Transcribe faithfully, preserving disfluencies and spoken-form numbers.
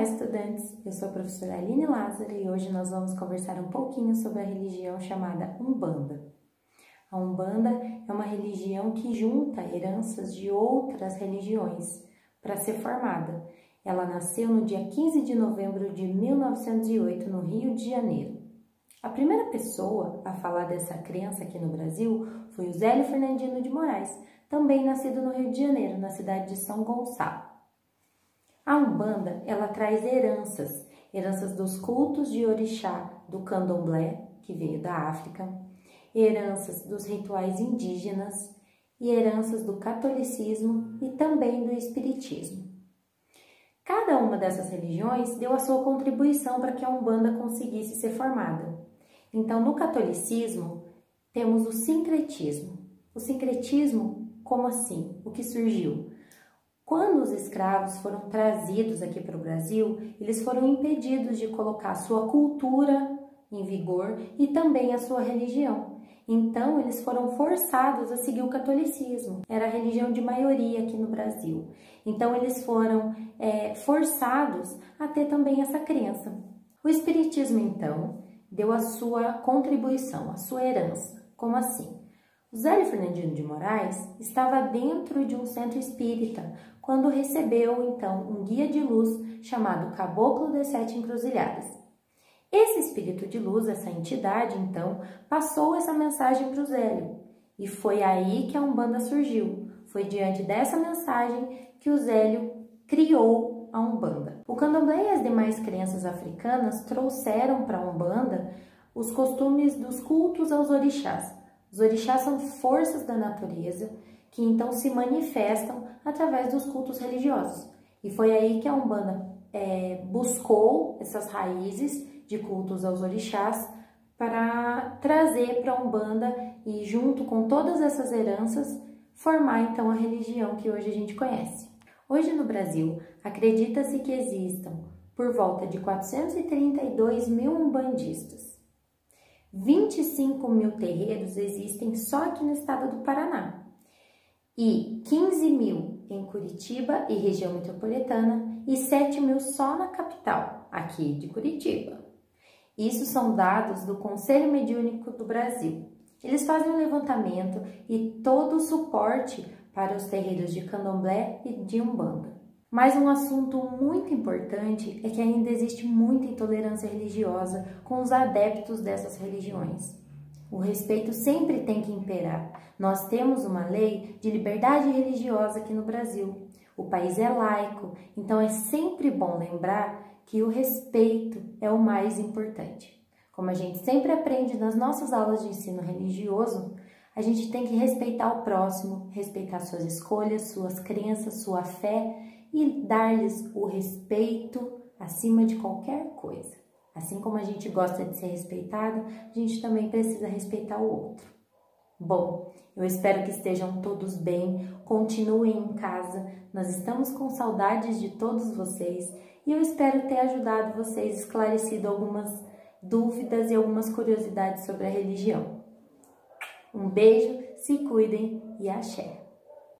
estudantes! Eu sou a professora Aline Lázaro e hoje nós vamos conversar um pouquinho sobre a religião chamada Umbanda. A Umbanda é uma religião que junta heranças de outras religiões para ser formada. Ela nasceu no dia quinze de novembro de mil novecentos e oito, no Rio de Janeiro. A primeira pessoa a falar dessa crença aqui no Brasil foi o Zélio Fernandino de Moraes, também nascido no Rio de Janeiro, na cidade de São Gonçalo. A Umbanda, ela traz heranças, heranças dos cultos de orixá do candomblé, que veio da África, heranças dos rituais indígenas e heranças do catolicismo e também do espiritismo. Cada uma dessas religiões deu a sua contribuição para que a Umbanda conseguisse ser formada. Então, no catolicismo, temos o sincretismo. O sincretismo, como assim? O que surgiu? Quando os escravos foram trazidos aqui para o Brasil, eles foram impedidos de colocar a sua cultura em vigor e também a sua religião. Então, eles foram forçados a seguir o catolicismo. Era a religião de maioria aqui no Brasil. Então, eles foram é, forçados a ter também essa crença. O espiritismo, então, deu a sua contribuição, a sua herança. Como assim? O Zélio Fernandino de Moraes estava dentro de um centro espírita quando recebeu, então, um guia de luz chamado Caboclo das Sete Encruzilhadas. Esse espírito de luz, essa entidade, então, passou essa mensagem para o Zélio. E foi aí que a Umbanda surgiu. Foi diante dessa mensagem que o Zélio criou a Umbanda. O candomblé e as demais crenças africanas trouxeram para a Umbanda os costumes dos cultos aos orixás. Os orixás são forças da natureza que então se manifestam através dos cultos religiosos. E foi aí que a Umbanda é, buscou essas raízes de cultos aos orixás para trazer para a Umbanda e, junto com todas essas heranças, formar então a religião que hoje a gente conhece. Hoje no Brasil, acredita-se que existam por volta de quatrocentos e trinta e dois mil umbandistas. vinte e cinco mil terreiros existem só aqui no estado do Paraná e quinze mil em Curitiba e região metropolitana e sete mil só na capital, aqui de Curitiba. Isso são dados do Conselho Mediúnico do Brasil. Eles fazem um levantamento e todo o suporte para os terreiros de candomblé e de umbanda. Mas um assunto muito importante é que ainda existe muita intolerância religiosa com os adeptos dessas religiões. O respeito sempre tem que imperar. Nós temos uma lei de liberdade religiosa aqui no Brasil. O país é laico, então é sempre bom lembrar que o respeito é o mais importante. Como a gente sempre aprende nas nossas aulas de ensino religioso, a gente tem que respeitar o próximo, respeitar suas escolhas, suas crenças, sua fé e dar-lhes o respeito acima de qualquer coisa. Assim como a gente gosta de ser respeitado, a gente também precisa respeitar o outro. Bom, eu espero que estejam todos bem, continuem em casa, nós estamos com saudades de todos vocês e eu espero ter ajudado vocês, esclarecido algumas dúvidas e algumas curiosidades sobre a religião. Um beijo, se cuidem e axé!